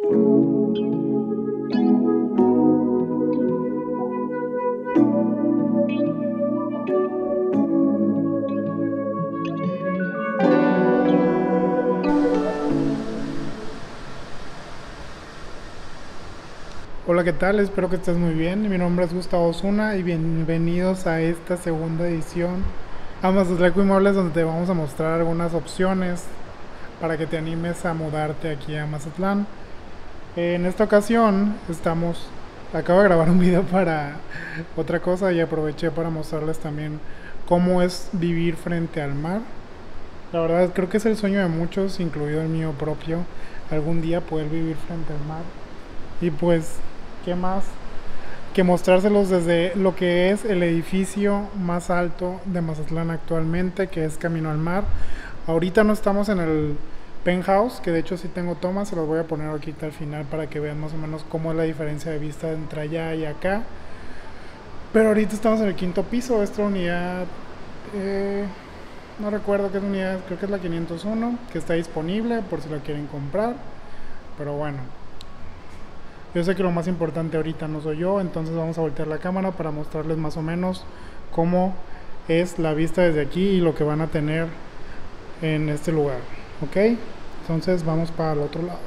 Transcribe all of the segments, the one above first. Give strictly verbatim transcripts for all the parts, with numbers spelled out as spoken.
Hola, ¿qué tal? Espero que estés muy bien. Mi nombre es Gustavo Osuna y bienvenidos a esta segunda edición a Mazatlán Inmuebles, donde te vamos a mostrar algunas opciones para que te animes a mudarte aquí a Mazatlán. En esta ocasión estamos, acabo de grabar un video para otra cosa y aproveché para mostrarles también cómo es vivir frente al mar. La verdad creo que es el sueño de muchos, incluido el mío propio, algún día poder vivir frente al mar. Y pues, ¿qué más que mostrárselos desde lo que es el edificio más alto de Mazatlán actualmente, que es Camino al Mar? Ahorita no estamos en el penthouse, que de hecho sí tengo tomas, se los voy a poner aquí al final para que vean más o menos cómo es la diferencia de vista entre allá y acá. Pero ahorita estamos en el quinto piso. Esta unidad, eh, no recuerdo qué unidad, creo que es la quinientos uno, que está disponible por si la quieren comprar. Pero bueno, yo sé que lo más importante ahorita no soy yo, entonces vamos a voltear la cámara para mostrarles más o menos cómo es la vista desde aquí y lo que van a tener en este lugar. Ok, entonces vamos para el otro lado.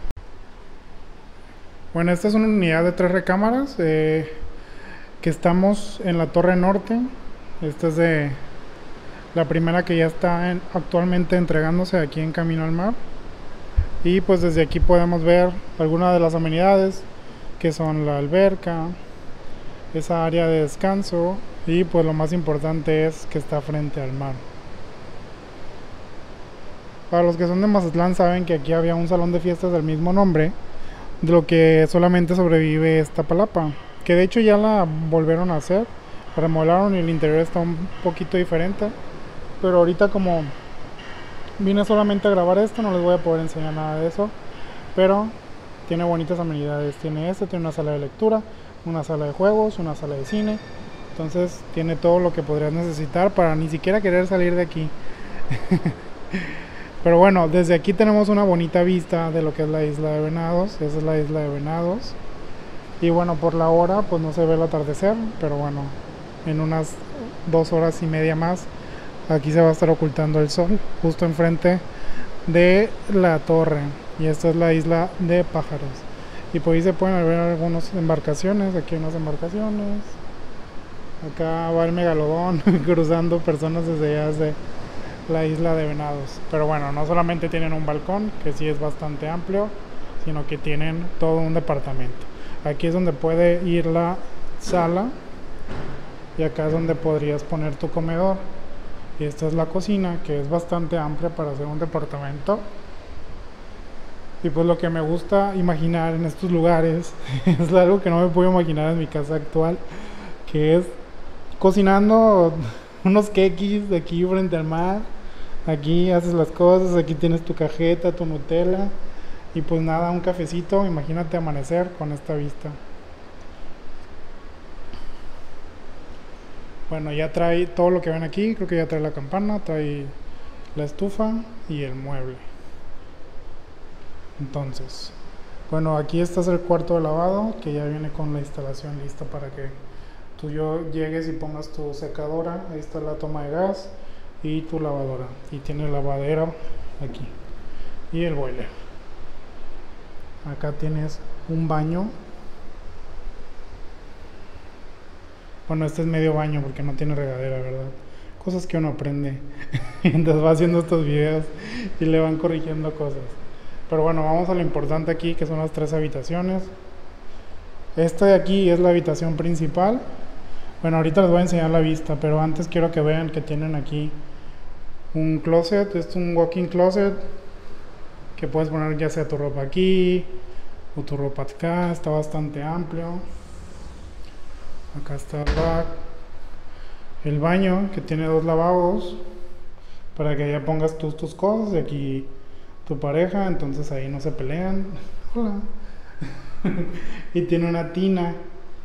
Bueno, esta es una unidad de tres recámaras, eh, que estamos en la torre norte. Esta es de la primera que ya está en, actualmente entregándose aquí en Camino al Mar. Y pues desde aquí podemos ver algunas de las amenidades, que son la alberca, esa área de descanso, y pues lo más importante es que está frente al mar. Para los que son de Mazatlán saben que aquí había un salón de fiestas del mismo nombre, de lo que solamente sobrevive esta palapa, que de hecho ya la volvieron a hacer, la remodelaron y el interior está un poquito diferente, pero ahorita como vine solamente a grabar esto, no les voy a poder enseñar nada de eso, pero tiene bonitas amenidades. Tiene este, tiene una sala de lectura, una sala de juegos, una sala de cine. Entonces tiene todo lo que podrías necesitar para ni siquiera querer salir de aquí. Pero bueno, desde aquí tenemos una bonita vista de lo que es la isla de Venados. Esa es la isla de Venados. Y bueno, por la hora pues no se ve el atardecer, pero bueno, en unas dos horas y media más aquí se va a estar ocultando el sol, justo enfrente de la torre. Y esta es la isla de Pájaros. Y por ahí se pueden ver algunas embarcaciones. Aquí hay unas embarcaciones. Acá va el megalodón cruzando personas desde allá, desde la isla de Venados. Pero bueno, no solamente tienen un balcón, que sí es bastante amplio, sino que tienen todo un departamento. Aquí es donde puede ir la sala, y acá es donde podrías poner tu comedor. Y esta es la cocina, que es bastante amplia para hacer un departamento. Y pues lo que me gusta imaginar en estos lugares es algo que no me puedo imaginar en mi casa actual, que es cocinando unos quequis de aquí frente al mar. Aquí haces las cosas, aquí tienes tu cajeta, tu Nutella, y pues nada, un cafecito. Imagínate amanecer con esta vista. Bueno, ya trae todo lo que ven aquí. Creo que ya trae la campana, trae la estufa y el mueble. Entonces, bueno, aquí está el cuarto de lavado, que ya viene con la instalación lista para que tú yo llegues y pongas tu secadora. Ahí está la toma de gas y tu lavadora, y tiene lavadera aquí y el boiler. Acá tienes un baño. Bueno, este es medio baño porque no tiene regadera, ¿verdad? Cosas que uno aprende mientras va haciendo estos videos y le van corrigiendo cosas. Pero bueno, vamos a lo importante aquí, que son las tres habitaciones. Esta de aquí es la habitación principal. Bueno, ahorita les voy a enseñar la vista, pero antes quiero que vean que tienen aquí un closet. Este es un walk-in closet, que puedes poner ya sea tu ropa aquí o tu ropa acá. Está bastante amplio. Acá está el rack. El baño, que tiene dos lavabos para que ya pongas tus, tus cosas, y aquí tu pareja, entonces ahí no se pelean. Hola. Y tiene una tina,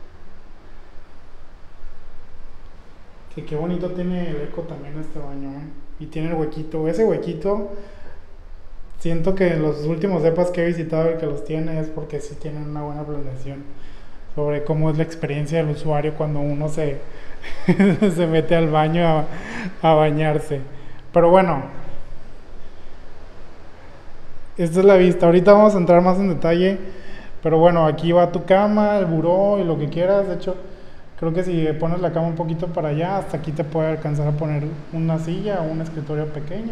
que qué bonito tiene el eco también este baño, ¿eh? Y tiene el huequito, ese huequito siento que en los últimos depas que he visitado el que los tiene es porque sí tienen una buena planeación sobre cómo es la experiencia del usuario cuando uno se, se mete al baño a, a bañarse. Pero bueno, esta es la vista. Ahorita vamos a entrar más en detalle. Pero bueno, aquí va tu cama, el buró y lo que quieras. De hecho, creo que si pones la cama un poquito para allá, hasta aquí te puede alcanzar a poner una silla o un escritorio pequeño.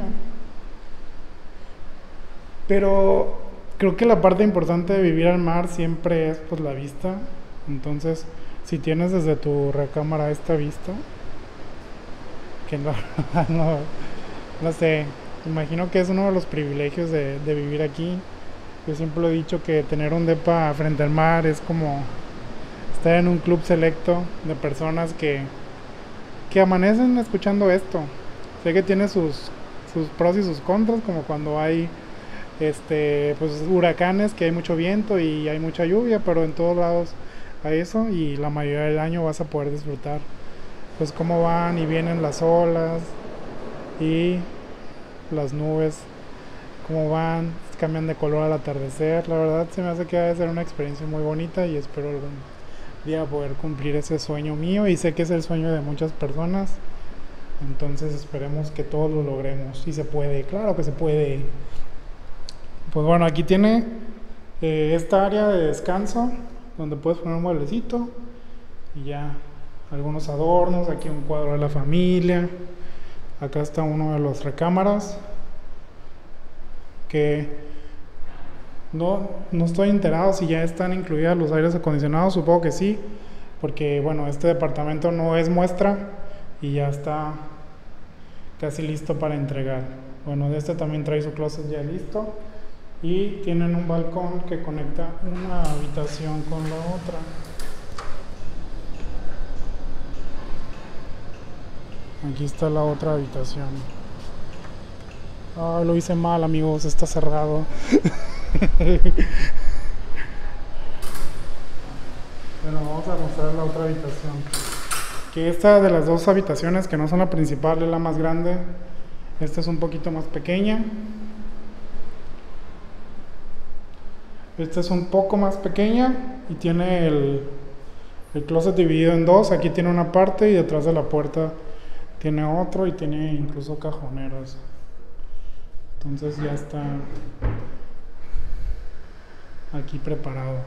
Pero creo que la parte importante de vivir al mar siempre es pues la vista. Entonces, si tienes desde tu recámara esta vista, que no, no, no sé, imagino que es uno de los privilegios de, de vivir aquí. Yo siempre he dicho que tener un depa frente al mar es como estar en un club selecto de personas que, que amanecen escuchando esto. Sé que tiene sus, sus pros y sus contras, como cuando hay este pues huracanes, que hay mucho viento y hay mucha lluvia, pero en todos lados hay eso y la mayoría del año vas a poder disfrutar pues cómo van y vienen las olas y las nubes, cómo van, cambian de color al atardecer. La verdad se me hace que va a ser una experiencia muy bonita y espero algún día poder cumplir ese sueño mío, y sé que es el sueño de muchas personas. Entonces esperemos que todos lo logremos. Si se puede, claro que se puede. Pues bueno, aquí tiene eh, esta área de descanso donde puedes poner un mueblecito y ya algunos adornos. Aquí un cuadro de la familia. Acá está uno de los recámaras que no, no estoy enterado si ya están incluidas los aires acondicionados. Supongo que sí, porque bueno, este departamento no es muestra y ya está casi listo para entregar. Bueno, de este también trae su closet ya listo y tienen un balcón que conecta una habitación con la otra. Aquí está la otra habitación. Ah, lo hice mal, amigos, está cerrado. Bueno, vamos a mostrar la otra habitación. Que esta de las dos habitaciones, que no son la principal, es la más grande. Esta es un poquito más pequeña. Esta es un poco más pequeña y tiene el, el closet dividido en dos. Aquí tiene una parte y detrás de la puerta tiene otro y tiene incluso cajoneros. Entonces ya está aquí preparado.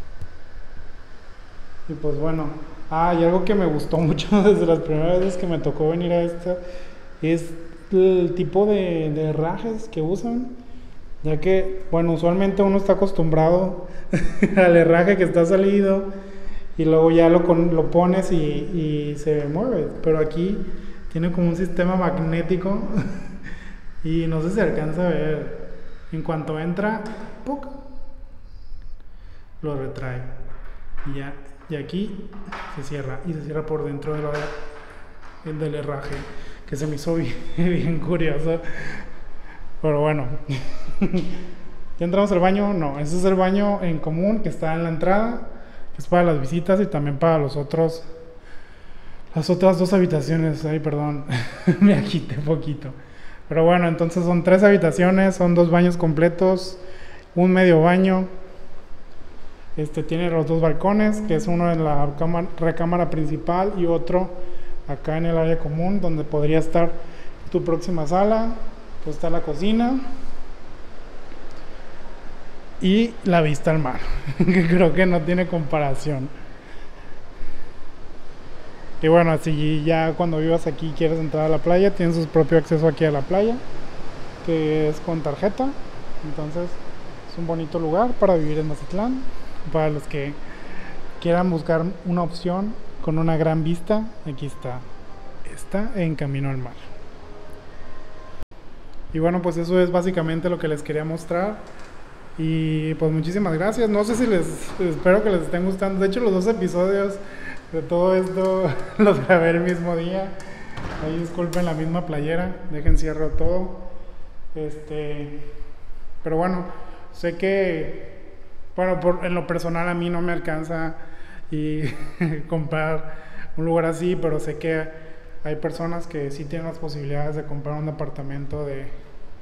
Y pues bueno, ah, y algo que me gustó mucho desde las primeras veces que me tocó venir a esta es el tipo de, de herrajes que usan, ya que, bueno, usualmente uno está acostumbrado al herraje que está salido y luego ya lo, con, lo pones y, y se mueve, pero aquí tiene como un sistema magnético y no sé si se alcanza a ver. En cuanto entra, ¡puc!, lo retrae y ya, y aquí se cierra y se cierra por dentro de la, del herraje, que se me hizo bien, bien curioso. Pero bueno, ¿ya entramos al baño? No, ese es el baño en común que está en la entrada, que es para las visitas y también para los otros, las otras dos habitaciones. Ay, perdón, me agité poquito. Pero bueno, entonces son tres habitaciones, son dos baños completos, un medio baño. Este tiene los dos balcones, que es uno en la cámara, recámara principal y otro acá en el área común, donde podría estar tu próxima sala. Pues está la cocina y la vista al mar, que creo que no tiene comparación. Y bueno, si ya cuando vivas aquí quieres entrar a la playa, tienes su propio acceso aquí a la playa, que es con tarjeta. Entonces es un bonito lugar para vivir en Mazatlán, para los que quieran buscar una opción con una gran vista. Aquí está, está en camino al mar. Y bueno, pues eso es básicamente lo que les quería mostrar. Y pues muchísimas gracias. No sé si les, espero que les estén gustando. De hecho, los dos episodios de todo esto los grabé el mismo día. Ahí disculpen la misma playera, dejen cierro todo. Este, pero bueno, sé que, bueno, por, en lo personal a mí no me alcanza y comprar un lugar así, pero sé que hay personas que sí tienen las posibilidades de comprar un departamento de,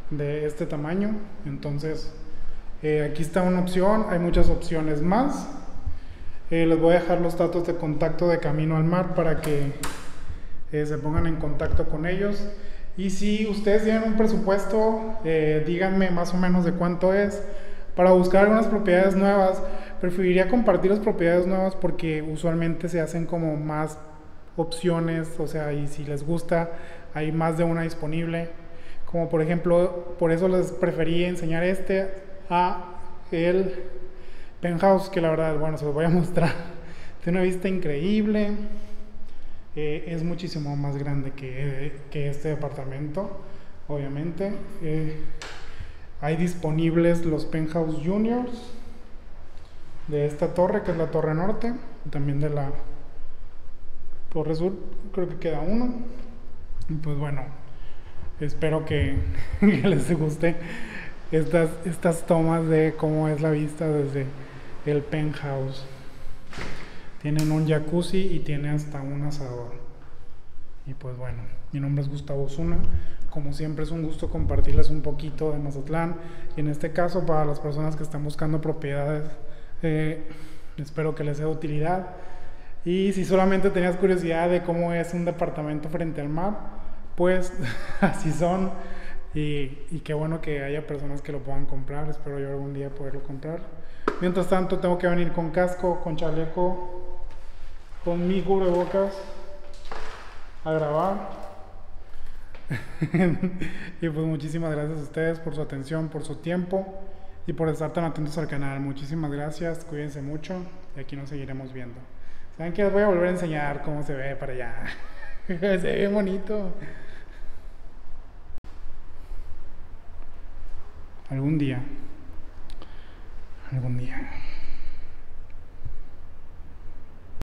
de este tamaño. Entonces eh, aquí está una opción, hay muchas opciones más. Eh, les voy a dejar los datos de contacto de Camino al Mar para que eh, se pongan en contacto con ellos. Y si ustedes tienen un presupuesto, eh, díganme más o menos de cuánto es para buscar algunas propiedades nuevas. Preferiría compartir las propiedades nuevas porque usualmente se hacen como más opciones, o sea, y si les gusta hay más de una disponible. Como por ejemplo, por eso les preferí enseñar este a el penthouse, que la verdad, bueno, se los voy a mostrar. Tiene una vista increíble. Eh, es muchísimo más grande que, que este departamento, obviamente. Eh, hay disponibles los penthouse juniors de esta torre, que es la torre norte, también de la torre sur, creo que queda uno. Y pues bueno, espero que, que les guste estas, estas tomas de cómo es la vista desde el penthouse. Tienen un jacuzzi y tiene hasta un asador. Y pues bueno, mi nombre es Gustavo Osuna. Como siempre es un gusto compartirles un poquito de Mazatlán. Y en este caso para las personas que están buscando propiedades, eh, espero que les sea de utilidad. Y si solamente tenías curiosidad de cómo es un departamento frente al mar, pues así son. Y, y qué bueno que haya personas que lo puedan comprar. Espero yo algún día poderlo comprar. Mientras tanto tengo que venir con casco, con chaleco, con mi cubrebocas a grabar. Y pues muchísimas gracias a ustedes por su atención, por su tiempo y por estar tan atentos al canal. Muchísimas gracias, cuídense mucho y aquí nos seguiremos viendo. Saben que les voy a volver a enseñar cómo se ve para allá. Se ve bonito. Algún día, algún día.